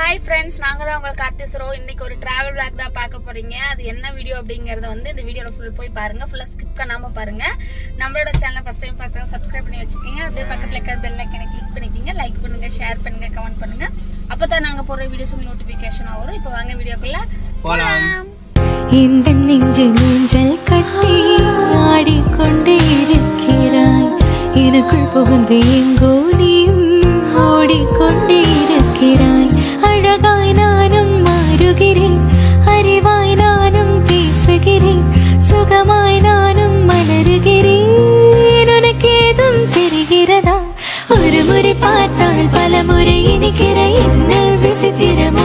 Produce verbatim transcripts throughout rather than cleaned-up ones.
Hi friends, நாங்க தான் உங்களுக்கு ஆர்டிஸ்ட் ரோ. இன்னைக்கு ஒரு டிராவல் vlog தான் பார்க்க போறீங்க. அது என்ன வீடியோ அப்படிங்கறத வந்து இந்த வீடியோல ஃபுல் போய் பாருங்க. ஃபுல்லா ஸ்கிப் பண்ணாம பாருங்க. நம்மளோட சேனலை ஃபர்ஸ்ட் டைம் பார்த்தா சப்ஸ்கிரைப் பண்ணி வச்சுக்கோங்க. அப்படியே பக்கத்துல இருக்க பெல் ஐகானை கிளிக் பண்ணிக்கங்க. லைக் பண்ணுங்க, ஷேர் பண்ணுங்க, கமெண்ட் பண்ணுங்க. அப்பதான் நாங்க போற வீடியோஸ் உங்களுக்கு நோட்டிபிகேஷன் வரும். இப்போ வாங்க வீடியோக்குள்ள போலாம். இந்த நெஞ்சு ஊஞ்சல் கட்டி ஆடிக்கொண்டே இருக்கிறாய், எனக்குள் புகுந்து எங்கோ நீயும் ஓடிக்கொண்டே இருக்கிறாய். அழகாய் நானும் மாறுகிறேன், அறிவாய் நானும் பேசுகிறேன், சுகமாய் நானும் மலருகிறேன். உனக்கு ஏதும் தெரிகிறதா? ஒரு முறை பார்த்தால் பல முறை இனிக்கிற என்ன விசித்திரமோ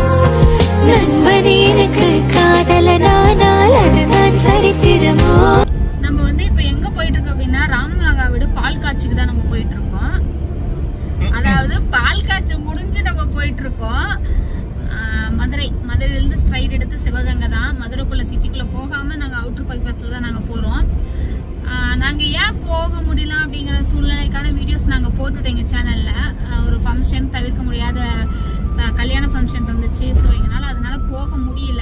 நண்பனே, எனக்கு காதலனானால் அதுதான் சரித்திரமோ. நம்ம வந்து இப்ப எங்க போயிட்டு இருக்கோம் அப்படின்னா ராமநாகா வீடு பால் காட்சிக்கு தான் நம்ம போயிட்டு இருக்கோம். அதாவது பால் காட்சி முடிஞ்சு நம்ம போயிட்டு இருக்கோம். மதுரை மதுரையில இருந்து ஸ்ட்ரைட் எடுத்து சிவகங்கை தான். மதுரைக்குள்ள சிட்டிக்குள்ள போகாம நாங்க அவுட்டர் பைபாஸ்ல தான் நாங்க போறோம். நாங்க ஏன் போக முடியல அப்படிங்கிற சூழ்நிலைக்கான வீடியோஸ் நாங்க போட்டுட்டோம் எங்க சேனல்ல. ஒரு ஃபங்க்ஷன், தவிர்க்க முடியாத கல்யாண ஃபங்க்ஷன் இருந்துச்சு. ஸோ எங்களால அதனால போக முடியல.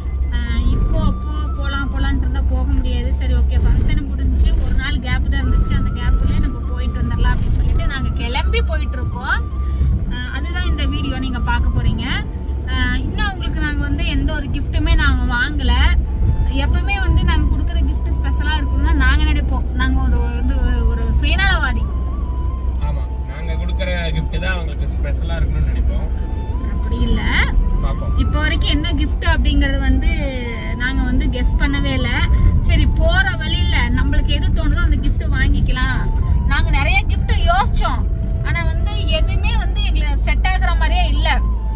இப்போ போ போகலாம் போகலான்ட்டு இருந்தால் போக முடியாது. சரி, ஓகே, ஃபங்க்ஷன் முடிஞ்சு ஒரு நாள் கேப் தான் இருந்துச்சு. அந்த கேப்லேயே நம்ம போயிட்டு வந்துடலாம் அப்படின்னு சொல்லிட்டு நாங்கள் கிளம்பி போயிட்டு இருக்கோம். அதுதான் இந்த வீடியோ நீங்கள் பார்க்க போறீங்க. இன்னும் உங்களுக்கு நாங்கள் வந்து எந்த ஒரு கிஃப்ட்டுமே நாங்கள் வாங்கலை. எப்பவுமே வந்து நாங்கள் கொடுக்குற கிஃப்ட் ஸ்பெஷலாக இருக்குன்னு தான் நாங்கள் நினைப்போம். நாங்கள் ஒரு வந்து ஒரு சுயநலவாதி. ஆமாம், நாங்கள் கொடுக்குற கிஃப்ட் தான் அவங்களுக்கு ஸ்பெஷலாக இருக்கணும்னு நினைப்போம். அப்படி இல்ல, இப்போ வரைக்கும் என்ன கிஃப்ட் அப்படிங்கறது வந்து நாங்க வந்து கெஸ் பண்ணவே இல்ல. சரி, போற வழியில நம்மளுக்கு எது தோணுதோ அந்த கிஃப்ட் வாங்கிக்கலாம். நாங்க நிறைய கிஃப்ட் யோசிச்சோம், ஆனா வந்து எதுவுமே வந்து எங்களை செட் ஆகுற மாதிரியே இல்ல.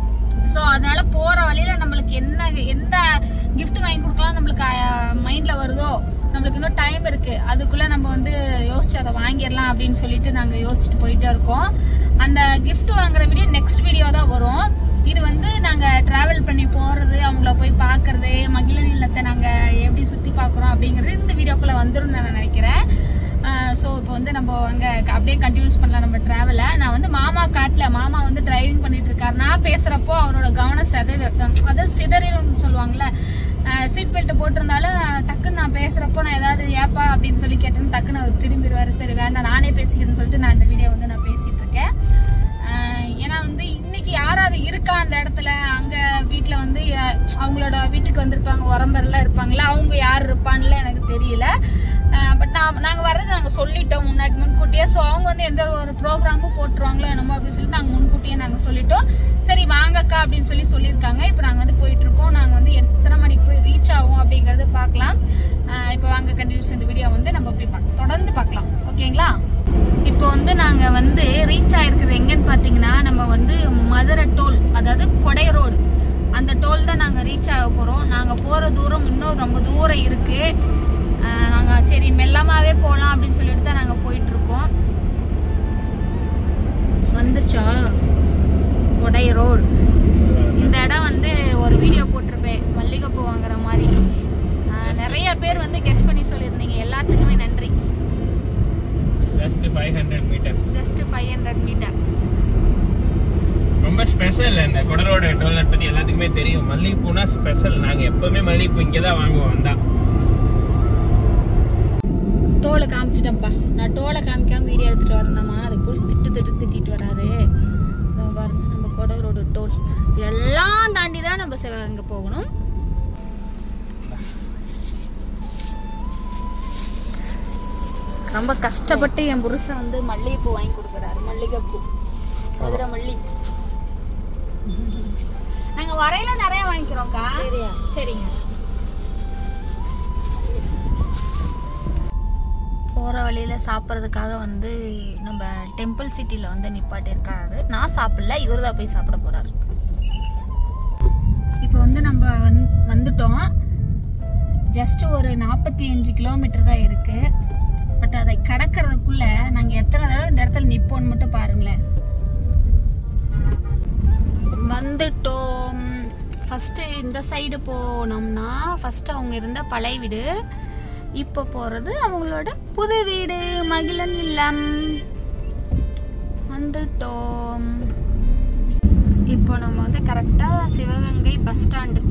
சோ அதனால போற வழியில நம்மளுக்கு என்ன எந்த கிஃப்ட் வாங்கி கொடுக்கலாம் நம்மளுக்கு மைண்ட்ல வருதோ, நம்மளுக்கு இன்னும் டைம் இருக்கு, அதுக்குள்ள நம்ம வந்து யோசிச்சு அதை வாங்கிடலாம் அப்படின்னு சொல்லிட்டு நாங்க யோசிச்சுட்டு போயிட்டே இருக்கோம். அந்த கிஃப்ட் வாங்குற வீடியோ நெக்ஸ்ட் வீடியோ தான் வரும். இது வந்து நாங்க டிராவல் பண்ணி போறது, அவங்கள போய் பாக்குறது, மகிழ இல்லத்தை நாங்க எப்படி சுத்தி பாக்குறோம் அப்படிங்கறது இந்த வீடியோக்குள்ள வந்துடும் நான் நினைக்கிறேன். ஸோ இப்போ வந்து நம்ம அங்கே அப்படியே கண்டினியூஸ் பண்ணலாம் நம்ம டிராவலை. நான் வந்து மாமா காட்டில் மாமா வந்து டிரைவிங் பண்ணிட்டு இருக்காரு. நான் பேசுறப்போ அவரோட கவனம் சிதறி அதாவது சிதறின்னு சொல்லுவாங்கல்ல, சீட் பெல்ட் போட்டிருந்தாலும் டக்குன்னு நான் பேசுறப்போ நான் ஏதாவது ஏப்பா அப்படின்னு சொல்லி கேட்டேன்னு டக்குன்னு அவர் திரும்பிடுவாரு. சரி வேண்டாம், நானே பேசிக்கிறேன்னு சொல்லிட்டு நான் இந்த வீடியோ வந்து நான் பேசிட்டு இருக்கேன். ஏன்னா வந்து இன்னைக்கு யாராவது இருக்கா அந்த இடத்துல, அங்க வீட்டுல வந்து அவங்களோட வீட்டுக்கு வந்திருப்பாங்க, உரம்பரெல்லாம் இருப்பாங்களா, அவங்க யார் இருப்பான்ல எனக்கு தெரியல. பட் நான் நாங்கள் வர்றது நாங்கள் சொல்லிட்டோம் முன்னாடி முன்கூட்டியே. ஸோ அவங்க வந்து எந்த ஒரு ப்ரோக்ராமும் போட்டுருவாங்களோ என்னமோ அப்படின்னு சொல்லிட்டு நாங்கள் முன்கூட்டியே நாங்கள் சொல்லிட்டோம். சரி வாங்கக்கா அப்படின்னு சொல்லி சொல்லியிருக்காங்க. இப்போ நாங்கள் வந்து போயிட்டு இருக்கோம். நாங்கள் வந்து எத்தனை மணிக்கு போய் ரீச் ஆகும் அப்படிங்கறது பார்க்கலாம். இப்போ வாங்க கண்டினியூஸ் இந்த வீடியோ வந்து நம்ம போய் பார்க்க தொடர்ந்து பார்க்கலாம், ஓகேங்களா? இப்போ வந்து நாங்கள் வந்து ரீச் ஆயிருக்கிறது எங்கன்னு பார்த்தீங்கன்னா, நம்ம வந்து மதுரை டோல், அதாவது கொடை ரோடு, அந்த டோல் தான் நாங்கள் ரீச் ஆக போகிறோம். நாங்கள் போகிற தூரம் இன்னும் ரொம்ப தூரம் இருக்குது. நாங்கள் சரி மெல்லமாகவே போகலாம் அப்படின்னு சொல்லிட்டு தான் நாங்கள் போயிட்டுருக்கோம். வந்துருச்சா கொடை ரோடு? இந்த இடம் வந்து ஒரு வீடியோ போட்டிருப்பேன் மல்லிகைப்பூ வாங்குற மாதிரி. நிறைய பேர் வந்து கெஸ் பண்ணி சொல்லியிருந்தீங்க, எல்லாத்துக்குமே நன்றி. Just five hundred meter just five hundred meter ரொம்ப ஸ்பெஷல். இந்த கொடரோட டோல்நெட் பற்றி எல்லாத்துக்குமே தெரியும். மல்லிகைப்பூனா ஸ்பெஷல். நாங்கள் எப்பவுமே மல்லிகைப்பூ இங்கே தான் வாங்குவோம். வந்தா டோலை காமிச்சிட்டேன்ப்பா. நான் டோலை காமிக்காம வீடியோ எடுத்துட்டு வரேன்தாம்மா, அதுக்கு பிடிச்சி திட்டு திட்டு திட்டிட்டு வராரு. பாருங்க நம்ம கொடை ரோடு டோல் எல்லாம் தாண்டி தான் நம்ம சிவகங்கை போகணும். ரொம்ப கஷ்டப்பட்டு என் புருஷன் வந்து மல்லிகைப்பூ வாங்கி கொடுக்குறாரு. மல்லிகைப்பூ, மதுரை மல்லி. நாங்க வரையில நிறைய வாங்கிக்கிறோம்க்கா. சரியா? சரிங்க. போற வழியில சாப்பிட்றதுக்காக வந்து நம்ம டெம்பிள் சிட்டில வந்து நிப்பாட்டிருக்காரு. நான் சாப்பிடல, இவரு தான் போய் சாப்பிட போறாரு. இப்போ வந்து நம்ம வந்துட்டோம். ஜஸ்ட் ஒரு நாற்பத்தி அஞ்சு கிலோமீட்டர் தான் இருக்கு. பட் அதை கடக்கிறதுக்குள்ள நாங்க எத்தனை தடவை இந்த இடத்துல நிப்போன்னு மட்டும் பாருங்களேன். வந்துட்டோம். ஃபர்ஸ்ட் இந்த சைடு போனோம்னா ஃபர்ஸ்ட் அவங்க இருந்த பழைய வீடு, இப்போ போறது அவங்களோட புது வீடு மகிழன் இல்லம். வந்துட்டோம். இப்போ நம்ம வந்து கரெக்டா சிவகங்கை பஸ் ஸ்டாண்டு.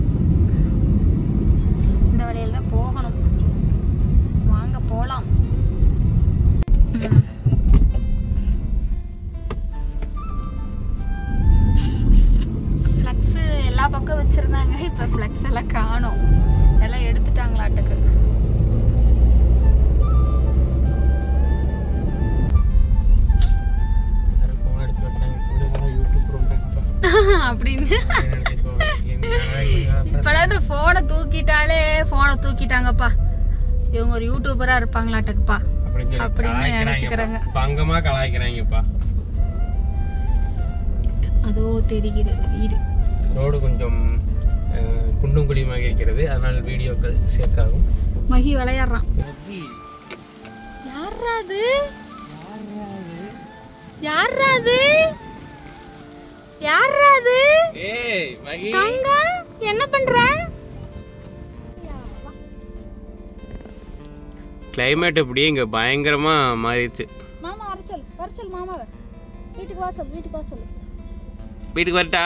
இந்த வழியில தான் போகணும். வாங்க போலாம். ஃப்ளக்ஸ் எல்லா பக்கம் வச்சிருந்தாங்க. இப்ப ஃப்ளக்ஸ் எல்லாம் காணோம். எல்லாம் எடுத்துட்டாங்களாட்டுக்கு. அப்படின்னு இப்பெல்லாம் போனை தூக்கிட்டாலே போனை தூக்கிட்டாங்கப்பா, இவங்க ஒரு யூடியூபரா இருப்பாங்களாட்டுக்குப்பா அப்படின்னு நினைச்சுக்கிறாங்க. பங்கமா கலாய்க்கிறாங்கப்பா. அதோ தெரிகிறது வீடு. ரோடு கொஞ்சம் குண்டும் குழியுமாக இருக்கிறது, அதனால் வீடியோக்கள் சேர்க்காகும். மகி விளையாடுறான். யாராது யாராது யாராது? ஏய் மகி, தங்கம் என்ன பண்ற? கிளைமேட் இப்படியே இங்க பயங்கரமா மாறிடுச்சு. மாமா வரச்சல் வரச்சல் மாமாவை வீட்டுக்கு வாசல் வீட்டுக்கு வாசல் வீட்டுக்கு வரட்டா?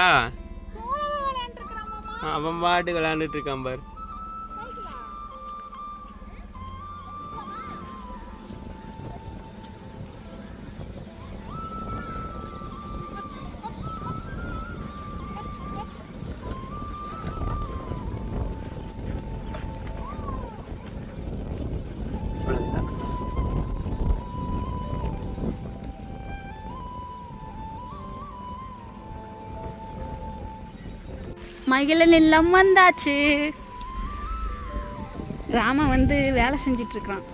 அவன் பாட்டுக்கு விளையாண்டுட்டு இருக்கான் பாரு. மகிழன் எல்லாம் வந்தாச்சு. ராம வந்து வேலை செஞ்சிட்டு இருக்கான்.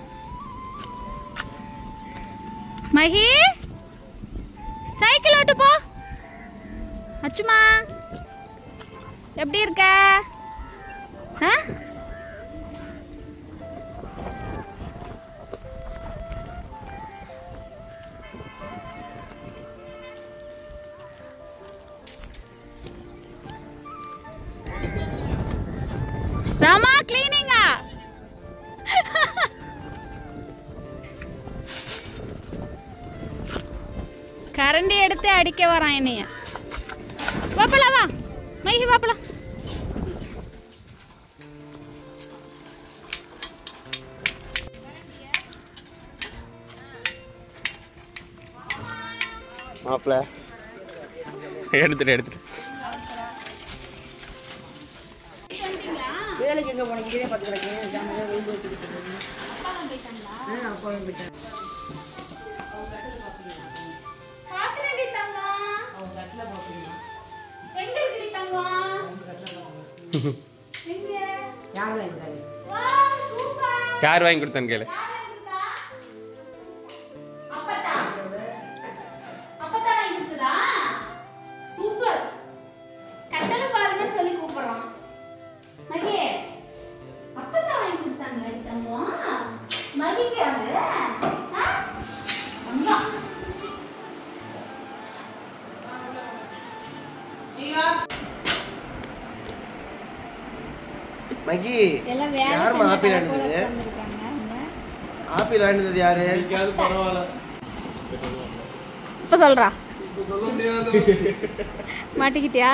மகி சைக்கிள் ஓட்டு போ. அச்சுமா எப்படி இருக்க? ராமா கிளீனிங்கா? கரண்டி எடுத்து அடிக்க வரான் என்னைய. வாப்பலா வா மைஹி வாப்பலா. மாப்ள எடுத்துட்டு எடுத்துட்டு வேலைக்கு எங்க போனீங்க? இதே பத்து கிடக்கு ஜாமான் ஒழுங்கு வச்சுக்கிட்டு இருக்கீங்க. அப்பாவும் போயிட்டாங்களா? ஆ அப்பாவும் போயிட்டாங்க. பாத்துறடி தங்கம். அவங்க கட்ல போறீங்க. எங்க இருக்கடி தங்கம்? அவங்க கட்ல போறீங்க. எங்க? யார் வாங்கிட்டாங்க? Wow super. யார் வாங்கி கொடுத்தான்னு கேளு. யார் வாங்கி கொடுத்தா? அப்பத்தா. அப்பத்தா வாங்கி கொடுத்ததா? சூப்பர். கட்டல பாருங்கன்னு சொல்லி கூப்பிடுறான். மகே அப்பத்தா வாங்கி கொடுத்தாங்க தங்கம். மகிக்கு அது அம்மா மகி எல்லாம் வேற யார் ஆப்பிள் வாங்கினது? ஆப்பிள் வாங்கினது யாரு? பரவாயில்ல இப்ப சொல்றா. மாட்டிக்கிட்டியா?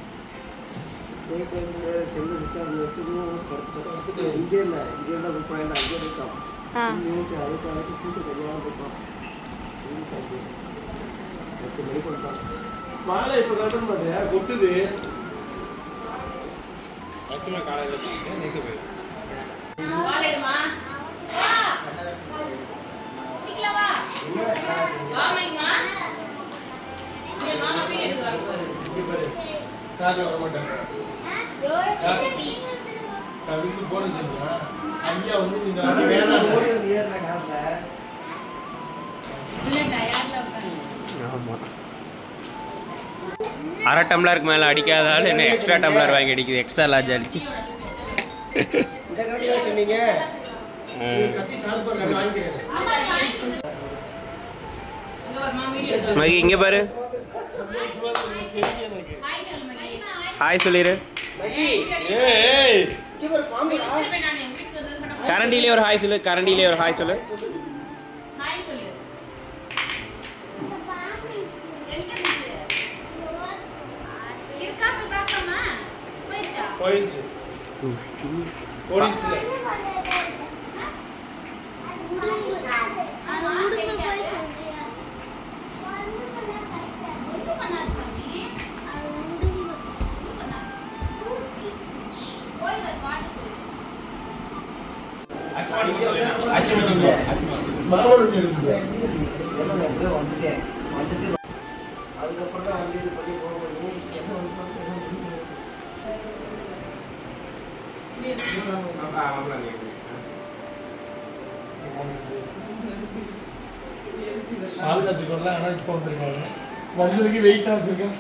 செல்லு சுச்சார் படுத்துட்டு இங்கே இல்லை, இங்கே இருந்தால் புக் பண்ணிடலாம், அங்கே இருக்கான். அதுக்கு அதுக்கு தூக்க சரியான புக்கம். எட்டு மணி கொடுத்தான். மாலை இப்போ கட்டன் பாரு கொட்டுது. கார்ல வர மாட்டாங்க. அதுக்கு போறேன்னு சொன்னா ஐயா வந்து நீங்க வேணாம் ஓடி வந்து ஏறல கார்ல. இல்ல டயர்ல உட்கார்ந்து. ஆமா. அரை டம்ளருக்கு மேல அடிக்காதால என்ன எக்ஸ்ட்ரா டம்ளர் வாங்கி அடிக்குது. எக்ஸ்ட்ரா லார்ஜ் அடிச்சு. இந்த கடையில சொன்னீங்க. கட்டி சால்பர் கட்டி வாங்கிக்கிறேன். மகி இங்க பாரு. ஹாய் சொல்லிரு. கரண்டிலே ஒரு ஹாய் சொல்லு. கரண்டிலே ஒரு ஹாய் சொல்லு. இருக்கா கோயில்ஸ் கோயில்ஸ்ல அதுக்கப்புறம் தான் வந்து இது பண்ணி போக பண்ணி என்ன வந்து பால் காய்ச்சிக்கொள்ள ஆனால் இப்போ வந்துருக்காங்க வந்ததுக்கு வெயிட்டாக வச்சுருக்கேன்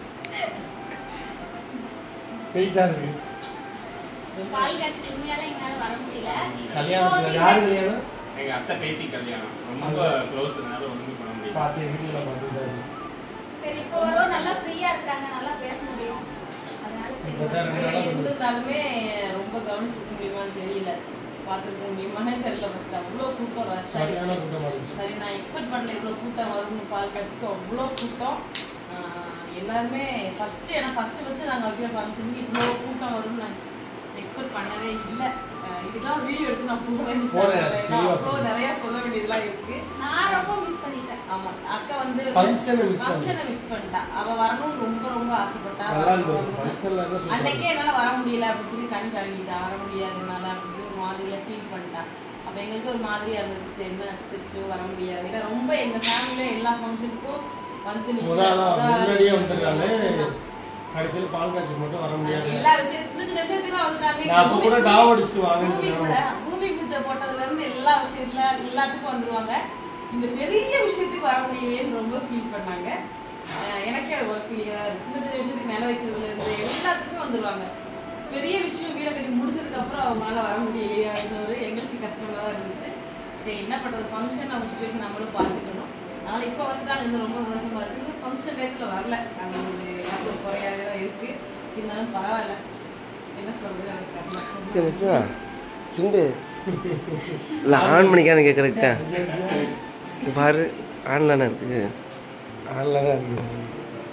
வெயிட்டாக இருக்கு பால் காய்ச்சி உண்மையால எங்களால வர முடியல. கல்யாணத்தில் யார் கல்யாணம்? எங்க அத்தை பேத்தி கல்யாணம் ரொம்ப க்ளோஸ், அதனால ஒன்றும் பண்ண முடியும். பார்த்து வீட்டில் பார்த்துட்டாரு. சரி இப்போ வரும், நல்லா ஃப்ரீயா இருக்காங்க, நல்லா பேச முடியும். அதனால சரி இருந்தாலுமே ரொம்ப கவனிச்சுக்க முடியுமான்னு தெரியல, பார்த்துருக்க முடியுமானே தெரியல. ஃபர்ஸ்ட் அவ்வளோ கூட்டம் ரஷ் சரியான ஆகிடுச்சு. கூட்டம் இருந்துச்சு. சரி நான் எக்ஸ்பெக்ட் பண்ணல இவ்வளோ கூட்டம் வரும்னு. பால் காய்ச்சிக்கு அவ்வளோ கூட்டம். எல்லாருமே ஃபஸ்ட்டு ஏன்னா ஃபஸ்ட்டு ஃபஸ்ட்டு நாங்கள் வைக்கிற ஃபங்க்ஷனுக்கு இவ்வளோ கூட்டம் வரும்னு நான் எக்ஸ்பெக்ட் பண்ணவே இல்லை. இதுக்கெல்லாம் வீடியோ எடுத்து நான் போகிறேன். அவ்வளோ நிறையா சொல்ல வேண்டியதெல்லாம் இருக்கு. நான் ரொம்ப மிஸ் பண்ணிட்டேன். ஆமாம், அக்கா வந்து ஃபங்க்ஷனை மிஸ் ஃபங்க்ஷனை மிஸ் பண்ணிட்டா. அவள் வரணும்னு ரொம்ப ரொம்ப ஆசைப்பட்டா. ஃபங்க்ஷனில் அன்னைக்கே என்னால் வர முடியல அப்படின்னு சொல்லி கண் கலங்கிட்டா. வர முடியாதுனால அப்படின்னு சொல்லி ஒரு மாதிரியாக ஃபீல் பண்ணிட்டா. அப்போ எங்களுக்கு ஒரு மாதிரியாக இருந்துச்சு, சரி என்ன அச்சோ வர முடியாது. ஏன்னா ரொம்ப எங்கள் ஃபேமிலியில் எல்லா ஃபங்க்ஷனுக்கும் வந்து முன்னாடியே வந்துருக்காங்க. கடைசியில் பால் காய்ச்சி மட்டும் வர முடியாது. எல்லா விஷயம் சின்ன சின்ன விஷயத்துக்குலாம் வந்துட்டாங்க. நான் அப்போ கூட டாவ் அடிச்சுட்டு வாங்க. பூமி பூஜை போட்டதுலேருந்து எல்லா விஷயத்துல எல்லாத்துக்கும் வந்துருவாங்க. இந்த பெரிய விஷயத்துக்கு வர முடியலையேன்னு ரொம்ப ஃபீல் பண்ணாங்க. எனக்கே அது ஒரு ஃபீலிங்காக இருக்குது. சின்ன சின்ன விஷயத்துக்கு நில வைக்கிறதுல இருந்து எல்லாத்துக்குமே வந்துடுவாங்க. பெரிய விஷயம் வீடை கட்டி முடிச்சதுக்கப்புறம் அவங்களால வர முடியலையா இன்னொரு எங்களுக்கு கஷ்டமாக தான் இருந்துச்சு. சரி என்ன பண்ணுறது, ஃபங்க்ஷன் நம்ம சுச்சுவேஷன் நம்மளும் பார்த்துக்கணும். அதனால் இப்போ வந்துட்டாங்க, இன்னும் ரொம்ப சந்தோஷமாக இருக்குது. ஃபங்க்ஷன் டயத்தில் வரல, அது ஒரு எனக்கு ஒரு குறையாகவே தான் இருக்குது. இருந்தாலும் பரவாயில்ல, என்ன சொல்கிறது எனக்கு தெரியல. சிண்டு இல்லை ஆன் பண்ணிக்கான்னு கேட்குறேன். பாரு ஆன்ல தானே இருக்கு. ஆன்ல தான் இருக்கு.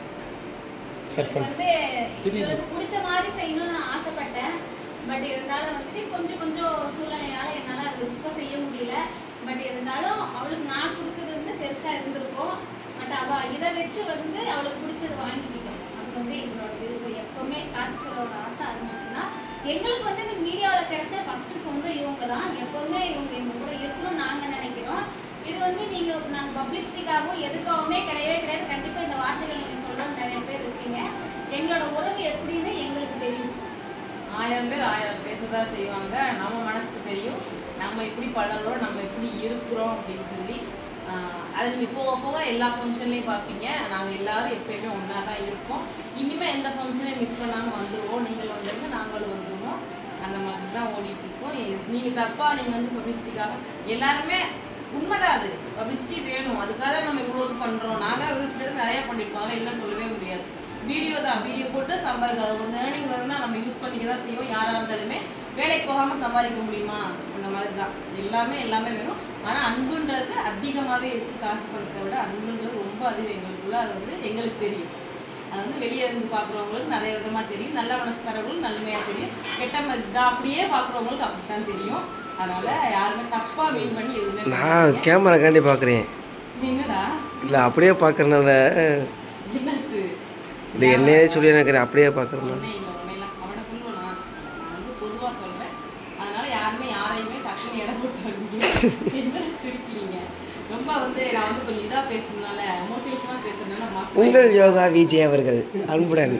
வந்து எனக்கு பிடிச்ச மாதிரி செய்யணும்னு நான் ஆசைப்பட்டேன். பட் இருந்தாலும் வந்துட்டு கொஞ்சம் கொஞ்சம் சூழ்நிலையால என்னால் அது ரொம்ப செய்ய முடியல. பட் இருந்தாலும் அவளுக்கு நான் கொடுத்தது வந்து பெருசா இருந்திருக்கும். பட் அவ இதை வச்சு வந்து அவளுக்கு பிடிச்சது வாங்கிக்கிட்டோம். அது வந்து எங்களோட விருப்பம். எப்பவுமே கார்த்திசரோட ஆசை அது மட்டும்தான். எங்களுக்கு வந்து இந்த மீடியாவில் கிடைச்ச ஃபர்ஸ்ட் சொந்தம் இவங்க தான். எப்பவுமே இவங்க எங்க கூட இருக்கணும்னு நாங்கள் நினைக்கிறோம். இது வந்து நீங்க நாங்கள் பப்ளிசிட்டிக்காகவும் எதுக்காகவுமே கிடையவே கிடையாது. கண்டிப்பா இந்த வார்த்தைகள் நீங்க சொல்றது நிறைய பேர் இருக்கீங்க. எங்களோட உறவு எப்படின்னு எங்களுக்கு தெரியும். ஆயிரம் பேர் ஆயிரம் பேசதான் செய்வாங்க. நம்ம மனசுக்கு தெரியும் நம்ம எப்படி பழகிறோம், நம்ம எப்படி இருக்கிறோம் அப்படின்னு சொல்லி. அது நீங்கள் போக போக எல்லா ஃபங்க்ஷன்லேயும் பார்ப்பீங்க. நாங்கள் எல்லாரும் எப்பயுமே ஒன்றா தான் இருப்போம். இனிமேல் எந்த ஃபங்க்ஷனையும் மிஸ் பண்ணாமல் வந்துடுவோம். நீங்கள் வந்துடுங்க, நாங்களும் வந்துடுவோம். அந்த மாதிரி தான் ஓடிட்டு இருக்கோம். நீங்கள் தப்பாக நீங்கள் வந்து பப்ளிசிட்டிக்காக எல்லாருமே உண்மைதான், அது பப்ளிசிட்டி வேணும். அதுக்காக நம்ம இவ்வளோ இது பண்ணுறோம். நாங்கள் பப்ளிசிட்டி நிறையா பண்ணியிருக்கோம், அதெல்லாம் இல்லைன்னு சொல்லவே முடியாது. வீடியோ தான், வீடியோ போட்டு சம்பாதிக்காது கொஞ்சம் ஏர்னிங் வருதுன்னா நம்ம யூஸ் பண்ணிக்க தான் செய்வோம். யாராக இருந்தாலுமே வேலைக்கு போகாமல் சம்பாதிக்க முடியுமா, அந்த மாதிரி தான். எல்லாமே எல்லாமே வேணும். ஆனால் அன்புன்றது அதிகமாகவே இருக்குது. காசு பணத்தை விட அன்புன்றது ரொம்ப அதிகம் எங்களுக்குள்ள. அது வந்து எங்களுக்கு தெரியும். அது வந்து வெளியே இருந்து பார்க்குறவங்களுக்கு நிறைய விதமாக தெரியும். நல்ல மனசுக்காரவங்களுக்கு நன்மையாக தெரியும். கெட்ட மாதிரி அப்படியே பார்க்குறவங்களுக்கு அப்படித்தான் தெரியும். அதனால யாருமே தப்பா மீன் பண்ணி எதுவுமே நான் கேமரா காண்டி பார்க்குறேன். என்னடா இல்லை அப்படியே பார்க்கறனால என்னாச்சு இல்லை என்னையே சொல்லி நினைக்கிறேன். அப்படியே பார்க்குறேன். ஒன்றே இல்லை ஒன்றே இல்லை அவனை சொல்லுவேன். நான் நான் வந்து பொதுவாக சொல்கிறேன். அதனால யாருமே யாரையுமே டக்குன்னு இடம் போட்டுருக்கீங்க. என்ன சிரிக்கிறீங்க? ரொம்ப வந்து நான் வந்து கொஞ்சம் இதாக பேசுறதுனால மோட்டிவேஷனாக பேசுறதுனால உங்கள் யோகா விஜய் அவர்கள் அன்புடன்.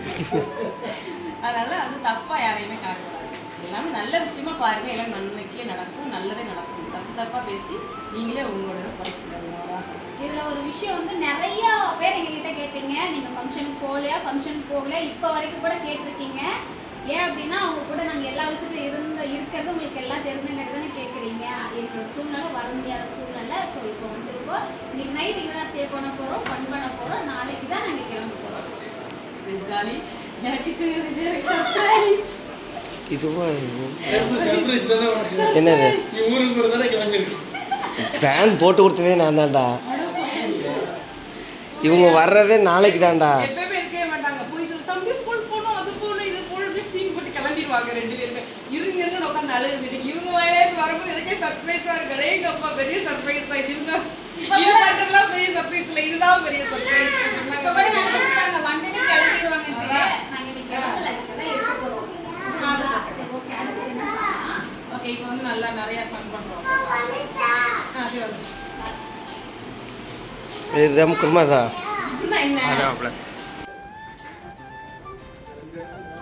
அதனால வந்து தப்பாக யாரையுமே கலக்கக்கூடாது. எல்லாமே நல்ல விஷயமா பாருங்க. எல்லாம் நன்மைக்கே நடக்கும், நல்லதே நடக்கும். தப்பு தப்பா பேசி நீங்களே உங்களோட குறைச்சிக்கிறாங்க. இதுல ஒரு விஷயம் வந்து நிறைய பேர் எங்ககிட்ட கேட்டீங்க, நீங்க ஃபங்க்ஷனுக்கு போகலையா, ஃபங்க்ஷனுக்கு போகல, இப்போ வரைக்கும் கூட கேட்டிருக்கீங்க. ஏன் அப்படின்னா அவங்க கூட நாங்க எல்லா விஷயத்துலையும் இருந்த இருக்கிறது உங்களுக்கு எல்லாம் தெரிஞ்சுங்கிறது தானே கேட்குறீங்க. எங்களோட சூழ்நிலை வர முடியாத சூழ்நிலை. ஸோ இப்போ வந்துருக்கோம். இன்னைக்கு நைட் இங்கே தான் ஸ்டே பண்ண போறோம், ஃபன் பண்ண போறோம். நாளைக்கு தான் நாங்கள் கிளம்ப போறோம். சரி ஜாலி. எனக்கு இது இதுவா சர்ப்ரைஸ் தானே உனக்கு? என்னது ஊருக்கு கூட தானே கிளம்பிருக்கு. பிளான் போட்டு கொடுத்ததே நான் தான்டா. இவங்க வர்றதே நாளைக்கு தான்டா. எப்பவுமே இருக்கவே மாட்டாங்க. போய் தம்பி ஸ்கூல் போகணும், அது போகணும், இது போகணும், சீன் போட்டு கிளம்பி அழுதுருவாங்க ரெண்டு பேருமே. இருங்க இருங்க உட்காந்து அழுது இவங்க வாயிலேருந்து வரும்போது எனக்கே சர்ப்ரைஸா இருக்கு. எங்க அப்பா பெரிய சர்ப்ரைஸ் தான். இவங்க இது பண்றதுலாம் பெரிய சர்ப்ரைஸ் இல்லை, இதுதான் பெரிய சர்ப்ரைஸ். ஓகே இப்போ வந்து நல்லா நிறைய ஃபன் பண்றோம். இதுதான் குருமா தான் என்ன